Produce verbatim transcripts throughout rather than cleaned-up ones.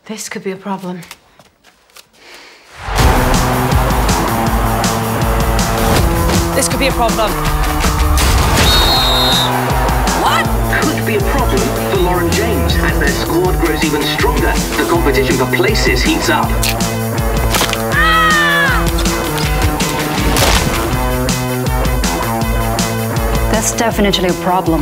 This could be a problem. This could be a problem. What? Could be a problem for Lauren James. As their squad grows even stronger, the competition for places heats up. That's definitely a problem.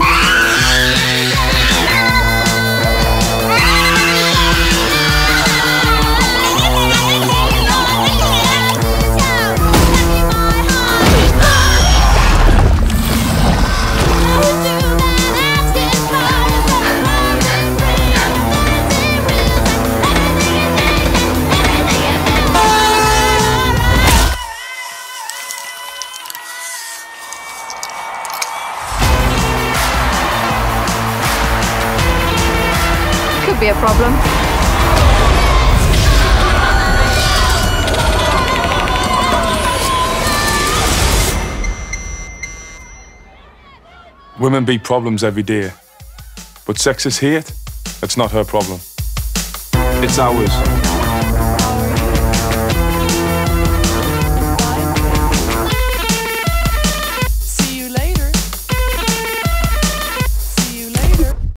Could be a problem. Women beat problems every day. But sexist hate, it's not her problem. It's ours.